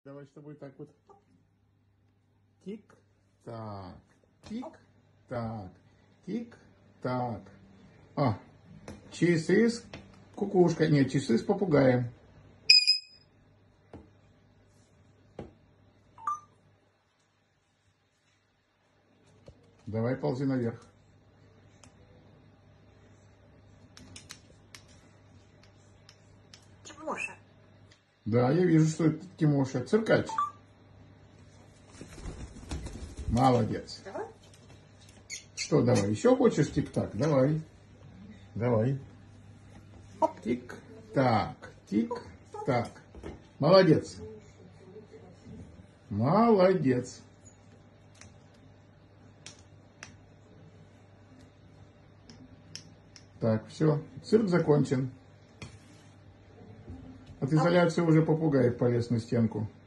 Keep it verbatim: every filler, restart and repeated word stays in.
Давай с тобой так вот. Тик-так, тик-так, тик-так. А, часы с кукушкой. Нет, часы с попугаем. Давай ползи наверх. Тимоша. Да, я вижу, что это Тимоша. Циркач. Молодец. Давай. Что, давай? Еще хочешь тик-так? Давай. Давай. Тик-так, тик-так. Молодец. Молодец. Так, все. Цирк закончен. От изоляции уже попугай полез на стенку.